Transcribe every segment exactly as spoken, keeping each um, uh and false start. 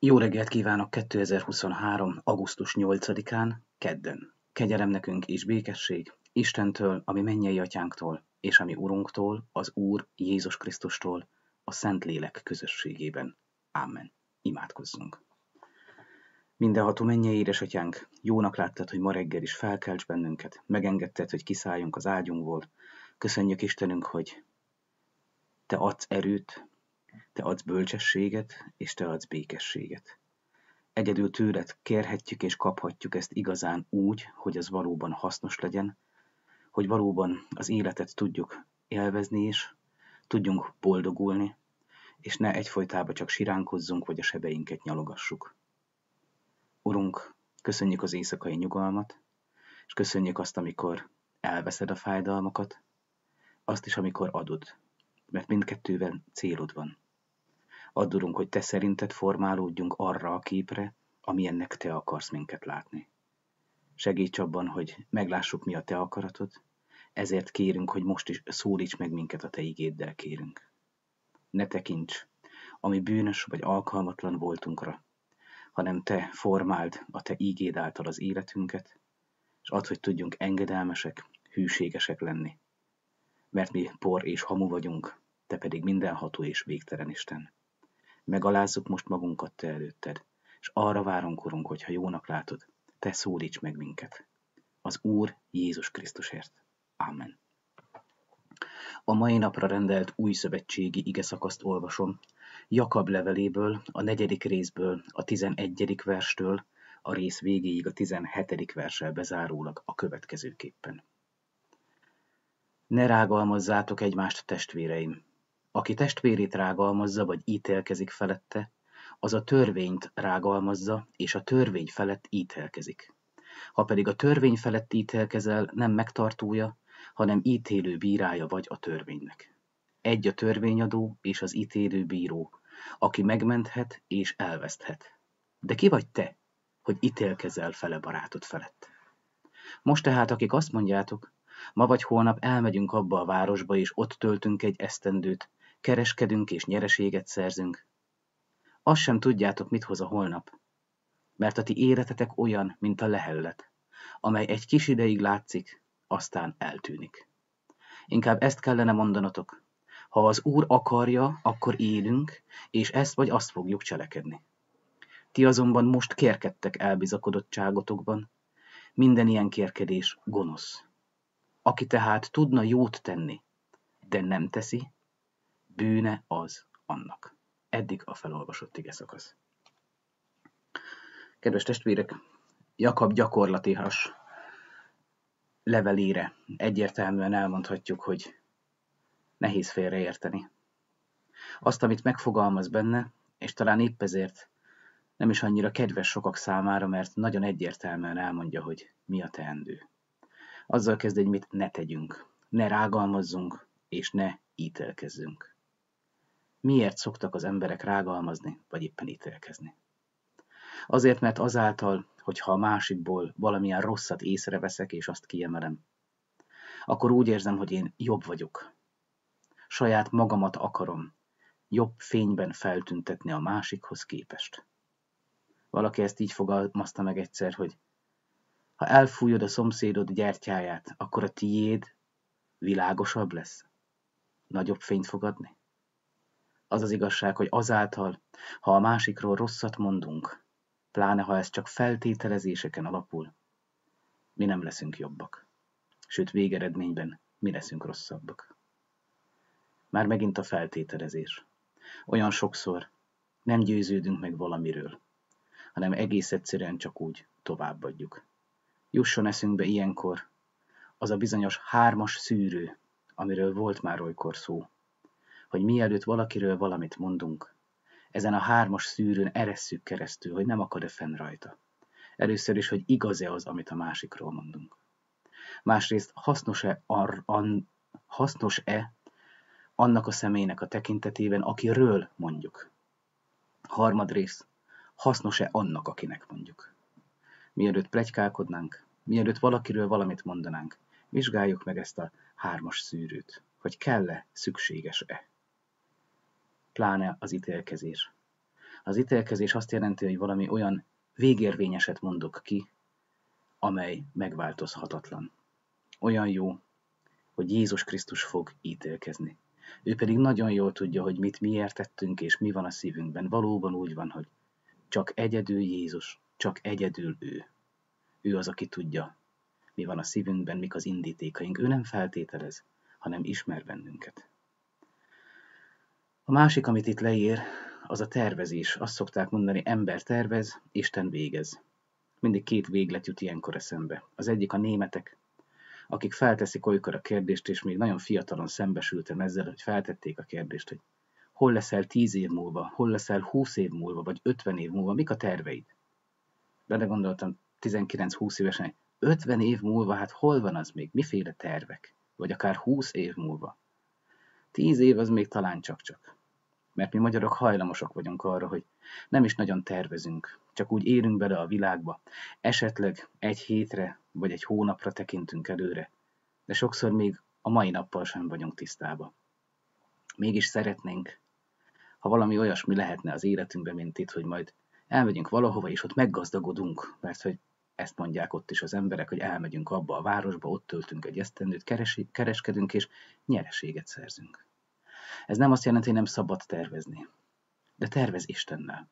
Jó reggelt kívánok kétezer-huszonhárom. augusztus nyolcadikán, kedden. Kegyelem nekünk és békesség Istentől, ami mennyei atyánktól, és ami Urunktól, az Úr Jézus Krisztustól, a Szentlélek közösségében. Ámen. Imádkozzunk. Mindenható mennyei édesatyánk, jónak láttad, hogy ma reggel is felkelts bennünket, megengedted, hogy kiszálljunk az ágyunkból. Köszönjük Istenünk, hogy te adsz erőt, te adsz bölcsességet, és te adsz békességet. Egyedül tőled kérhetjük és kaphatjuk ezt igazán úgy, hogy ez valóban hasznos legyen, hogy valóban az életet tudjuk élvezni is, tudjunk boldogulni, és ne egyfolytában csak siránkozzunk, vagy a sebeinket nyalogassuk. Urunk, köszönjük az éjszakai nyugalmat, és köszönjük azt, amikor elveszed a fájdalmakat, azt is, amikor adod, mert mindkettőben célod van. Add, Urunk, hogy te szerinted formálódjunk arra a képre, amilyennek te akarsz minket látni. Segíts abban, hogy meglássuk, mi a te akaratod, ezért kérünk, hogy most is szólíts meg minket, a te igéddel kérünk. Ne tekints, ami bűnös vagy alkalmatlan voltunkra, hanem te formáld a te ígéd által az életünket, és add, hogy tudjunk engedelmesek, hűségesek lenni. Mert mi por és hamu vagyunk, te pedig mindenható és végtelen Isten. Megalázzuk most magunkat te előtted, és arra várunk, Urunk, hogyha jónak látod, te szólíts meg minket. Az Úr Jézus Krisztusért. Ámen. A mai napra rendelt új szövetségi igeszakaszt olvasom, Jakab leveléből, a negyedik részből, a tizenegyedik verstől, a rész végéig a tizenhetedik verssel bezárólag a következőképpen. Ne rágalmazzátok egymást, testvéreim! Aki testvérét rágalmazza, vagy ítélkezik felette, az a törvényt rágalmazza, és a törvény felett ítélkezik. Ha pedig a törvény felett ítélkezel, nem megtartója, hanem ítélő bírája vagy a törvénynek. Egy a törvényadó és az ítélő bíró, aki megmenthet és elveszthet. De ki vagy te, hogy ítélkezel fele barátod felett? Most tehát, akik azt mondjátok, ma vagy holnap elmegyünk abba a városba, és ott töltünk egy esztendőt, kereskedünk és nyereséget szerzünk. Azt sem tudjátok, mit hoz a holnap, mert a ti életetek olyan, mint a lehellet, amely egy kis ideig látszik, aztán eltűnik. Inkább ezt kellene mondanotok, ha az Úr akarja, akkor élünk, és ezt vagy azt fogjuk cselekedni. Ti azonban most kérkedtek elbizakodottságotokban, minden ilyen kérkedés gonosz. Aki tehát tudna jót tenni, de nem teszi, bűne az annak. Eddig a felolvasott igeszakasz. Kedves testvérek, Jakab gyakorlatias levelére egyértelműen elmondhatjuk, hogy nehéz félreérteni. Azt, amit megfogalmaz benne, és talán épp ezért nem is annyira kedves sokak számára, mert nagyon egyértelműen elmondja, hogy mi a teendő. Azzal kezd, hogy mit ne tegyünk, ne rágalmazzunk, és ne ítélkezzünk. Miért szoktak az emberek rágalmazni, vagy éppen ítélkezni? Azért, mert azáltal, hogyha a másikból valamilyen rosszat észreveszek, és azt kiemelem, akkor úgy érzem, hogy én jobb vagyok. Saját magamat akarom jobb fényben feltüntetni a másikhoz képest. Valaki ezt így fogalmazta meg egyszer, hogy ha elfújod a szomszédod gyertyáját, akkor a tiéd világosabb lesz. Nagyobb fényt fog adni. Az az igazság, hogy azáltal, ha a másikról rosszat mondunk, pláne ha ez csak feltételezéseken alapul, mi nem leszünk jobbak. Sőt, végeredményben mi leszünk rosszabbak. Már megint a feltételezés. Olyan sokszor nem győződünk meg valamiről, hanem egész egyszerűen csak úgy továbbadjuk. Jusson eszünkbe ilyenkor az a bizonyos hármas szűrő, amiről volt már olykor szó, hogy mielőtt valakiről valamit mondunk, ezen a hármas szűrőn eresszük keresztül, hogy nem akad-e fenn rajta. Először is, hogy igaz-e az, amit a másikról mondunk. Másrészt hasznos-e, ar, an, hasznos-e annak a személynek a tekintetében, akiről mondjuk. Harmadrészt, hasznos-e annak, akinek mondjuk. Mielőtt pletykálkodnánk, mielőtt valakiről valamit mondanánk, vizsgáljuk meg ezt a hármas szűrőt, hogy kell-e, szükséges-e. Pláne az ítélkezés. Az ítélkezés azt jelenti, hogy valami olyan végérvényeset mondok ki, amely megváltozhatatlan. Olyan jó, hogy Jézus Krisztus fog ítélkezni. Ő pedig nagyon jól tudja, hogy mit miért tettünk, és mi van a szívünkben. Valóban úgy van, hogy csak egyedül Jézus, csak egyedül ő. Ő az, aki tudja, mi van a szívünkben, mik az indítékaink. Ő nem feltételez, hanem ismer bennünket. A másik, amit itt leír, az a tervezés. Azt szokták mondani, ember tervez, Isten végez. Mindig két véglet jut ilyenkor eszembe. Az egyik a németek, akik felteszik olykor a kérdést, és még nagyon fiatalon szembesültem ezzel, hogy feltették a kérdést, hogy hol leszel tíz év múlva, hol leszel húsz év múlva, vagy ötven év múlva, mik a terveid? Belegondoltam tizenkilenc-húsz évesen, hogy ötven év múlva, hát hol van az még, miféle tervek? Vagy akár húsz év múlva. tíz év az még talán csak-csak. Mert mi magyarok hajlamosak vagyunk arra, hogy nem is nagyon tervezünk, csak úgy érünk bele a világba. Esetleg egy hétre vagy egy hónapra tekintünk előre, de sokszor még a mai nappal sem vagyunk tisztában. Mégis szeretnénk, ha valami olyasmi lehetne az életünkben, mint itt, hogy majd elmegyünk valahova, és ott meggazdagodunk, mert hogy ezt mondják ott is az emberek, hogy elmegyünk abba a városba, ott töltünk egy esztendőt, keresi, kereskedünk, és nyereséget szerzünk. Ez nem azt jelenti, hogy nem szabad tervezni, de tervez Istennel.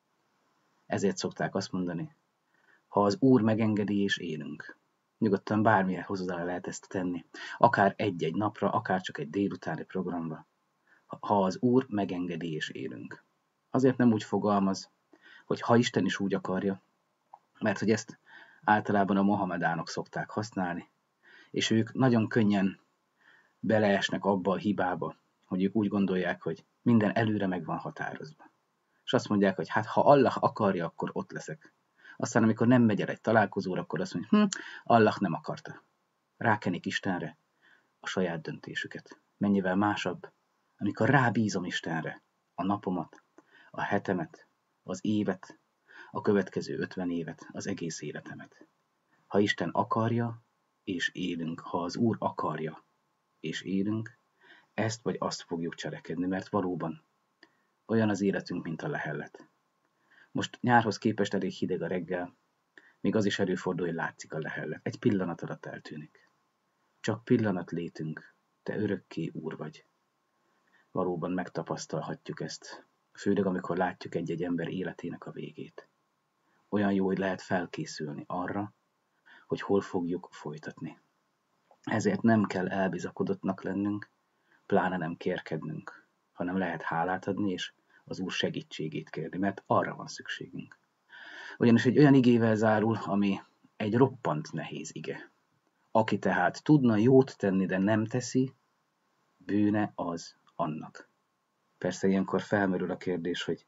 Ezért szokták azt mondani, ha az Úr megengedi és élünk, nyugodtan bármilyen hozzá lehet ezt tenni, akár egy-egy napra, akár csak egy délutáni programra, ha az Úr megengedi és élünk. Azért nem úgy fogalmaz, hogy ha Isten is úgy akarja, mert hogy ezt általában a mohamedánok szokták használni, és ők nagyon könnyen beleesnek abba a hibába, hogy ők úgy gondolják, hogy minden előre meg van határozva. És azt mondják, hogy hát ha Allah akarja, akkor ott leszek. Aztán amikor nem megy el egy találkozóra, akkor azt mondja, hm, Allah nem akarta. Rákenik Istenre a saját döntésüket. Mennyivel másabb, amikor rábízom Istenre a napomat, a hetemet, az évet, a következő ötven évet, az egész életemet. Ha Isten akarja, és élünk, ha az Úr akarja, és élünk, ezt vagy azt fogjuk cselekedni, mert valóban olyan az életünk, mint a lehellet. Most nyárhoz képest elég hideg a reggel, még az is előfordul, hogy látszik a lehellet. Egy pillanat alatt eltűnik. Csak pillanat létünk, te örökké Úr vagy. Valóban megtapasztalhatjuk ezt, főleg amikor látjuk egy-egy ember életének a végét. Olyan jó, hogy lehet felkészülni arra, hogy hol fogjuk folytatni. Ezért nem kell elbizakodottnak lennünk, pláne nem kérkednünk, hanem lehet hálát adni, és az Úr segítségét kérni, mert arra van szükségünk. Ugyanis egy olyan igével zárul, ami egy roppant nehéz ige. Aki tehát tudna jót tenni, de nem teszi, bűne az annak. Persze ilyenkor felmerül a kérdés, hogy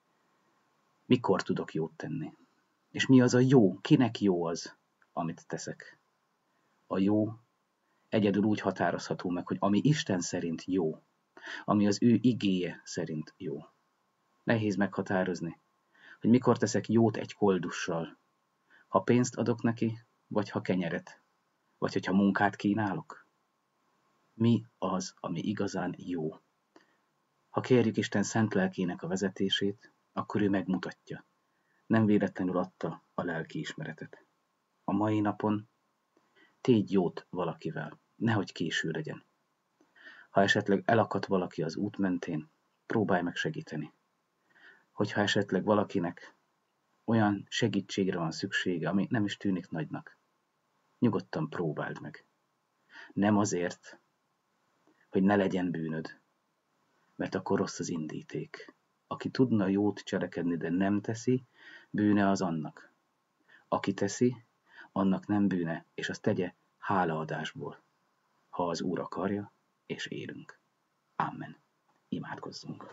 mikor tudok jót tenni? És mi az a jó? Kinek jó az, amit teszek? A jó egyedül úgy határozható meg, hogy ami Isten szerint jó, ami az ő igéje szerint jó. Nehéz meghatározni, hogy mikor teszek jót egy koldussal, ha pénzt adok neki, vagy ha kenyeret, vagy hogyha munkát kínálok. Mi az, ami igazán jó? Ha kérjük Isten szent lelkének a vezetését, akkor ő megmutatja. Nem véletlenül adta a lelki ismeretet. A mai napon tégy jót valakivel, nehogy késő legyen. Ha esetleg elakadt valaki az út mentén, próbálj meg segíteni. Hogyha esetleg valakinek olyan segítségre van szüksége, ami nem is tűnik nagynak, nyugodtan próbáld meg. Nem azért, hogy ne legyen bűnöd, mert akkor rossz az indíték. Aki tudna jót cselekedni, de nem teszi, bűne az annak. Aki teszi, annak nem bűne, és azt tegye hálaadásból, ha az Úr akarja, és élünk. Amen. Imádkozzunk.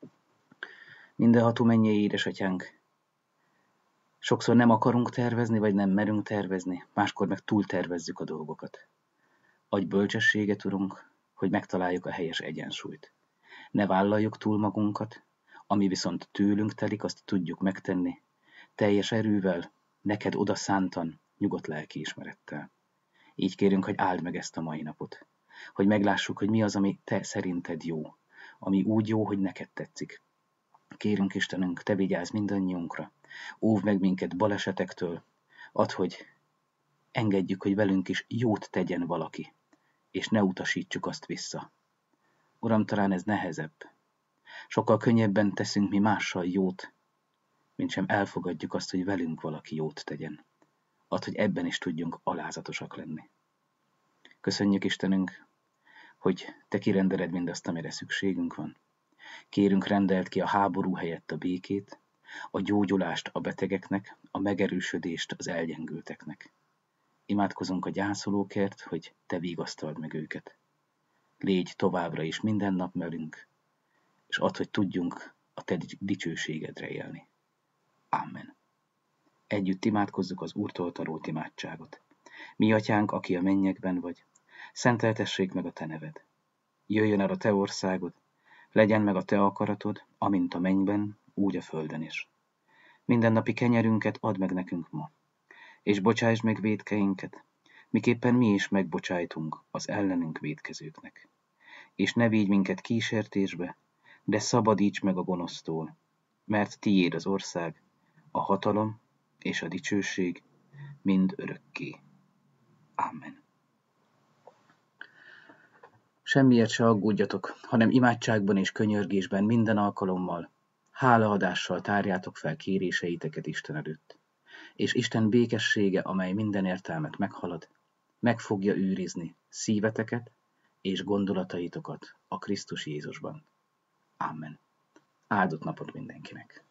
Mindenható mennyei édesatyánk, sokszor nem akarunk tervezni, vagy nem merünk tervezni, máskor meg túltervezzük a dolgokat. Adj bölcsességet, Urunk, hogy megtaláljuk a helyes egyensúlyt. Ne vállaljuk túl magunkat, ami viszont tőlünk telik, azt tudjuk megtenni, teljes erővel, neked odaszántan, nyugodt lelkiismerettel. Így kérünk, hogy áld meg ezt a mai napot, hogy meglássuk, hogy mi az, ami te szerinted jó, ami úgy jó, hogy neked tetszik. Kérünk Istenünk, Te vigyázz mindannyiunkra, óvd meg minket balesetektől, add, hogy engedjük, hogy velünk is jót tegyen valaki, és ne utasítsuk azt vissza. Uram, talán ez nehezebb. Sokkal könnyebben teszünk mi mással jót, mint sem elfogadjuk azt, hogy velünk valaki jót tegyen. Add, hogy ebben is tudjunk alázatosak lenni. Köszönjük Istenünk, hogy Te kirendeled mindazt, amire szükségünk van. Kérünk, rendeld ki a háború helyett a békét, a gyógyulást a betegeknek, a megerősödést az elgyengülteknek. Imádkozunk a gyászolókért, hogy Te vigasztald meg őket. Légy továbbra is minden nap velünk, és add, hogy tudjunk a Te dicsőségedre élni. Amen. Együtt imádkozzuk az Úrtól tarót imádságot. Mi atyánk, aki a mennyekben vagy, szenteltessék meg a Te neved. Jöjjön el a Te országod, legyen meg a Te akaratod, amint a mennyben, úgy a földön is. Mindennapi kenyerünket add meg nekünk ma, és bocsásd meg vétkeinket, miképpen mi is megbocsájtunk az ellenünk vétkezőknek. És ne vigy minket kísértésbe, de szabadíts meg a gonosztól, mert tiéd az ország, a hatalom és a dicsőség mind örökké. Amen. Semmiért se aggódjatok, hanem imádságban és könyörgésben minden alkalommal, hálaadással tárjátok fel kéréseiteket Isten előtt. És Isten békessége, amely minden értelmet meghalad, meg fogja őrizni szíveteket és gondolataitokat a Krisztus Jézusban. Amen. Áldott napot mindenkinek!